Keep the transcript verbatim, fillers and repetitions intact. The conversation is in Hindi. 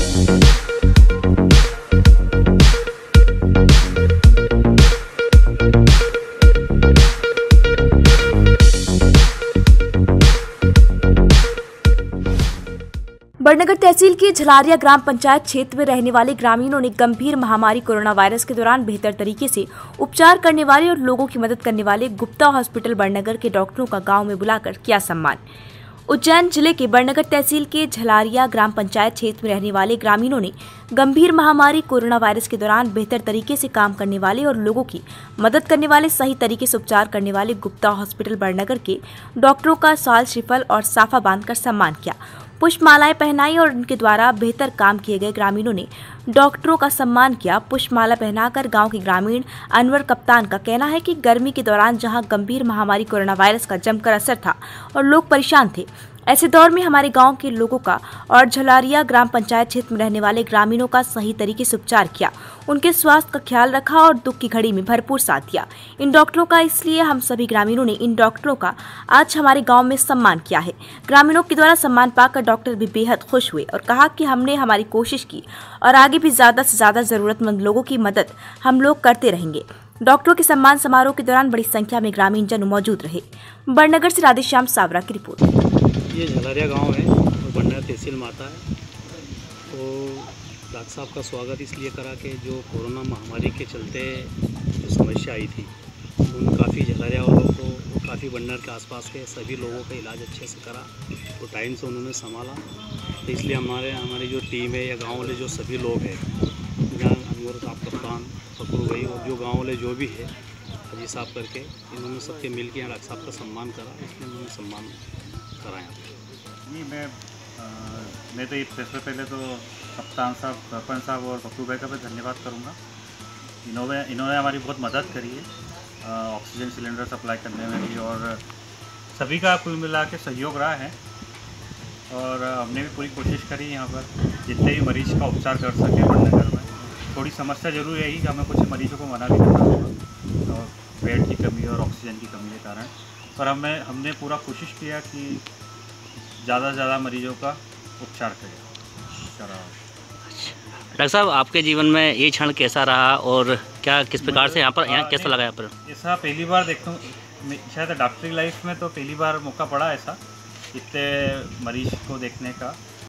बड़नगर तहसील के झलारिया ग्राम पंचायत क्षेत्र में रहने वाले ग्रामीणों ने गंभीर महामारी कोरोना वायरस के दौरान बेहतर तरीके से उपचार करने वाले और लोगों की मदद करने वाले गुप्ता हॉस्पिटल बड़नगर के डॉक्टरों का गांव में बुलाकर किया सम्मान। उज्जैन जिले के बड़नगर तहसील के झलारिया ग्राम पंचायत क्षेत्र में रहने वाले ग्रामीणों ने गंभीर महामारी कोरोना वायरस के दौरान बेहतर तरीके से काम करने वाले और लोगों की मदद करने वाले सही तरीके से उपचार करने वाले गुप्ता हॉस्पिटल बड़नगर के डॉक्टरों का साल श्रीफल और साफा बांधकर सम्मान किया। पुष्पमालाएं पहनाई और उनके द्वारा बेहतर काम किए गए ग्रामीणों ने डॉक्टरों का सम्मान किया। पुष्पमाला पहनाकर गांव के ग्रामीण अनवर कप्तान का कहना है कि गर्मी के दौरान जहां गंभीर महामारी कोरोना वायरस का जमकर असर था और लोग परेशान थे, ऐसे दौर में हमारे गांव के लोगों का और झलारिया ग्राम पंचायत क्षेत्र में रहने वाले ग्रामीणों का सही तरीके से उपचार किया, उनके स्वास्थ्य का ख्याल रखा और दुख की घड़ी में भरपूर साथ दिया इन डॉक्टरों का। इसलिए हम सभी ग्रामीणों ने इन डॉक्टरों का आज हमारे गांव में सम्मान किया है। ग्रामीणों के द्वारा सम्मान पाकर डॉक्टर भी बेहद खुश हुए और कहा कि हमने हमारी कोशिश की और आगे भी ज्यादा से ज्यादा जरूरतमंद लोगों की मदद हम लोग करते रहेंगे। डॉक्टरों के सम्मान समारोह के दौरान बड़ी संख्या में ग्रामीण जन मौजूद रहे। बड़नगर से राधेश्याम सावरा की रिपोर्ट। ये झलारिया गांव है और बड़नगर तहसील में आता है। तो डॉक्टर साहब का स्वागत इसलिए करा कि जो कोरोना महामारी के चलते जो समस्या आई थी उन काफ़ी झलारिया वालों को, काफ़ी बड़नगर के आसपास के सभी लोगों का इलाज अच्छे से करा, तो टाइम से उन्होंने संभाला। तो इसलिए हमारे हमारी जो टीम है या गाँव वाले जो सभी लोग हैं, यहाँ अनवर साहब कप्तान, फकरू भाई और जो गाँव वाले जो भी है अजी साहब करके, इन्होंने सबके मिल के यहाँ डॉक्टर साहब का सम्मान करा। इसलिए उन्होंने सम्मान कराया। नहीं, मैं आ, मैं तो ये सबसे पहले तो कप्तान साहब, सरपंच साहब और फकरू भाई का भी धन्यवाद करूँगा। इन्होंने इन्होंने हमारी बहुत मदद करी है ऑक्सीजन सिलेंडर सप्लाई करने में भी, और सभी का कुल मिला के सहयोग रहा है। और हमने भी पूरी कोशिश करी यहाँ पर जितने भी मरीज़ का उपचार कर सके बड़नगर में। थोड़ी समस्या जरूर यही कि हमें कुछ मरीजों को मना भी करना होगा और बेड की कमी और ऑक्सीजन की कमी के कारण, पर हमें हमने पूरा कोशिश किया कि ज़्यादा से ज़्यादा मरीजों का उपचार करें। डॉक्टर साहब, आपके जीवन में ये क्षण कैसा रहा और क्या किस प्रकार से यहाँ पर यहाँ कैसा लगा? यहाँ पर ऐसा पहली बार देखता हूँ, शायद डॉक्टरी लाइफ में तो पहली बार मौका पड़ा ऐसा इतने मरीज को देखने का।